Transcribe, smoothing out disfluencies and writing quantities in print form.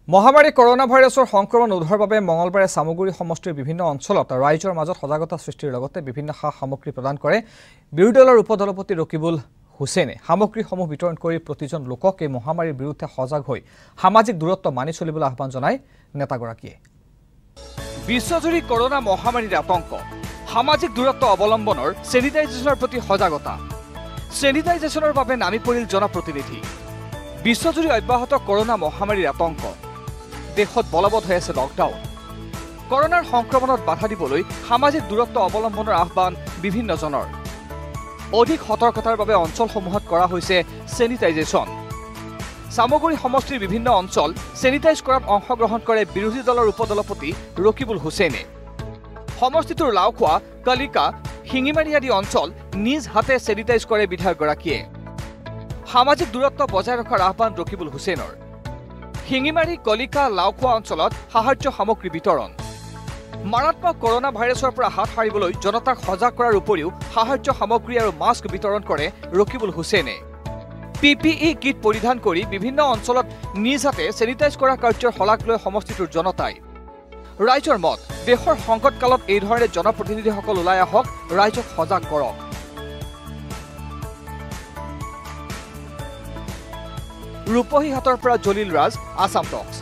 মহামাৰী কৰোনা ভাইৰাছৰ সংক্ৰমণ ৰোধৰ বাবে মঙলবাৰে সামগুৰি সমষ্টিৰ বিভিন্ন অঞ্চলত ৰাইজৰ মাজত সজাগতা সৃষ্টিৰ লগতে বিভিন্ন সামগ্ৰী প্ৰদান কৰে বিৰোধী দলৰ উপদলপতি ৰকিবুল হুছেইনে সামগ্ৰীসমূহ বিতৰণ কৰি প্ৰতিজন লোকক এই মহামাৰীৰ বিৰুদ্ধে সজাগ হৈ সামাজিক দূৰত্ব মানি চলিবলৈ আহ্বান জনায় নেতাগৰাকীয়ে বিশ্বজুৰি কৰোনা মহামাৰীৰ আতংক সামাজিক দূৰত্ব অৱলম্বনৰ সেনিটাইজেশনৰ প্ৰতি সজাগতা সেনিটাইজেশনৰ বাবে নামি পৰিল জনপ্ৰতিনিধি বিশ্বজুৰি অব্যাহত কৰোনা মহামাৰীৰ আতংক দেশত বলবৎ হৈ আছে লকডাউন কৰোনাৰ সংক্ৰমণত বাধা দিবলৈ সামাজিক দূৰত্ব অৱলম্বনৰ আহ্বান বিভিন্ন জনৰ অধিক সতৰ্কতাৰ বাবে অঞ্চলসমূহত কৰা হৈছে সেনিটাইজেশন সামগুৰি সমষ্টিৰ বিভিন্ন অঞ্চল সেনিটাইজ কৰাত অংশগ্ৰহণ কৰে বিৰোধী দলৰ উপদলপতি ৰকিবুল হুছেইনে সমষ্টিটোৰ লাওখোৱা কলিকা হিঙিমাৰী আদি অঞ্চল নিজ হাতে সেনিটাইজ কৰে বিধায়কগৰাকীয়ে সামাজিক দূৰত্ব বজাই ৰখাৰ আহ্বান ৰকিবুল হুছেইনৰ হিঙিমাৰী কলিকা লাওখোৱা অঞ্চলত সাহায্য সামগ্ৰী বিতৰণ মাৰাত্মক কৰোনা ভাইৰাছৰ পৰা হাত সাৰিবলৈ জনতাক সজাগ কৰাৰ উপৰিও সাহায্য সামগ্ৰী আৰু মাস্ক বিতৰণ কৰে ৰকিবুল হুছেইনে পিপিই কিট পৰিধান কৰি বিভিন্ন অঞ্চলত নিজ হাতে সেনিটাইজ কৰা কাৰ্যৰ শলাগ লৈ সমষ্টিটোৰ জনতাই ৰাইজৰ মত দেশৰ সংকটকালত এই ধৰণে জনপ্ৰতিনিধিসকল ওলাই আহক ৰাইজক সজাগ কৰক ৰূপহী হাতৰ পৰা জলিল ৰাজ আসাম টক্স